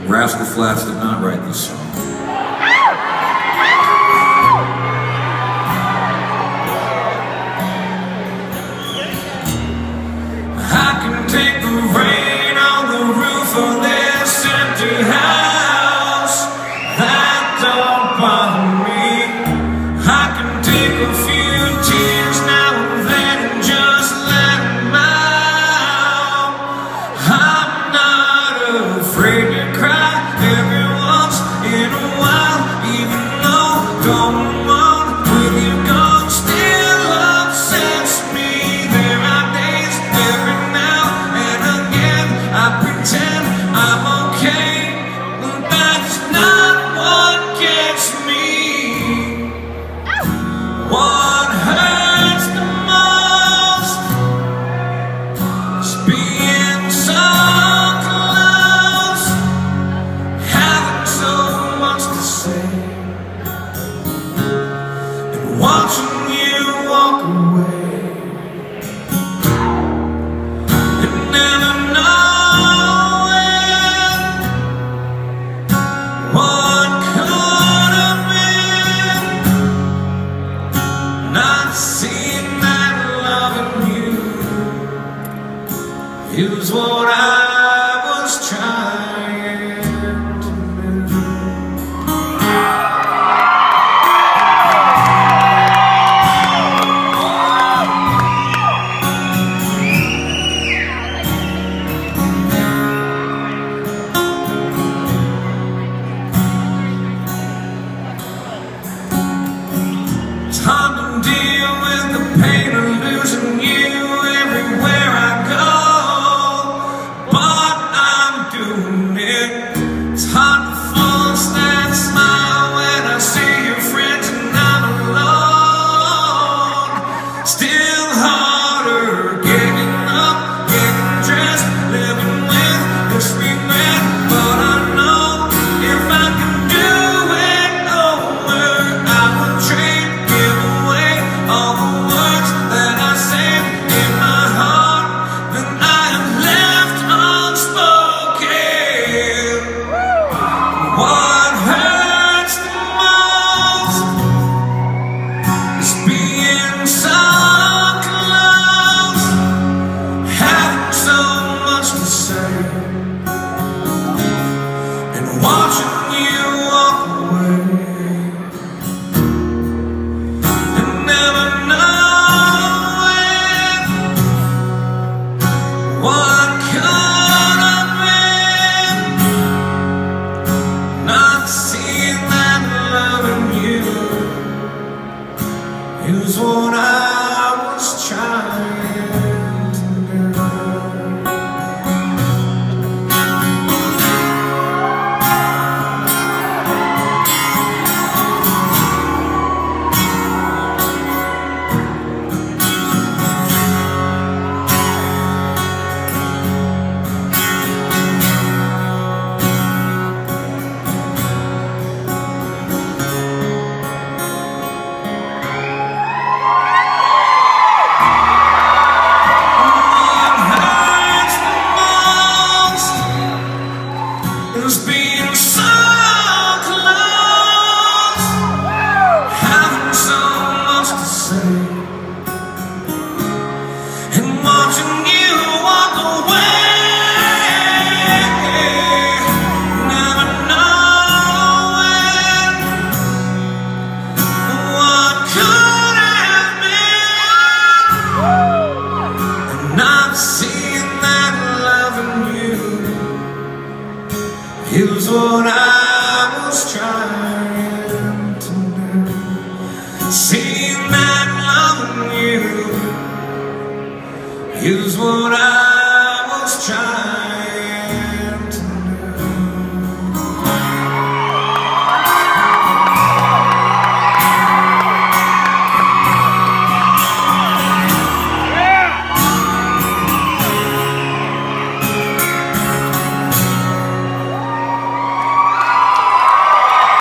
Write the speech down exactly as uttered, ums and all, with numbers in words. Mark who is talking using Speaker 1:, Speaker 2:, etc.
Speaker 1: Rascal Flatts did not write this song. I can take the rain on the roof of this empty house. That don't bother me. I can take a few tears now and then and just let them out. I'm not afraid to cry every once in a while, even though going on with you gone still upsets me. There are days every now and again I pretend I'm okay, but that's not what gets me. What hurts the most is being so close, having so much to say, and watching you walk away, and never knowing what could have been. Not seeing that loving you is what I was trying to do. Time to deal with the pain of losing you everywhere I go, but I'm doing it. It's hard to force that smile when I see your friends and I'm alone. Still harder getting up, getting dressed, living with this regret, but I know if I can do it over, I would trade, give away all the words that I said in my heart that I have left unspoken. What hurts the most is being so close, having so much to say, and watching you walk away, and never knowing what could have been. Not seeing that loving you is what I was trying to do. Is being so close, having so much to say, and watching you walk away, never knowing what could have been, and not seeing that loving you is what I was trying to do. Seeing that loving you is what I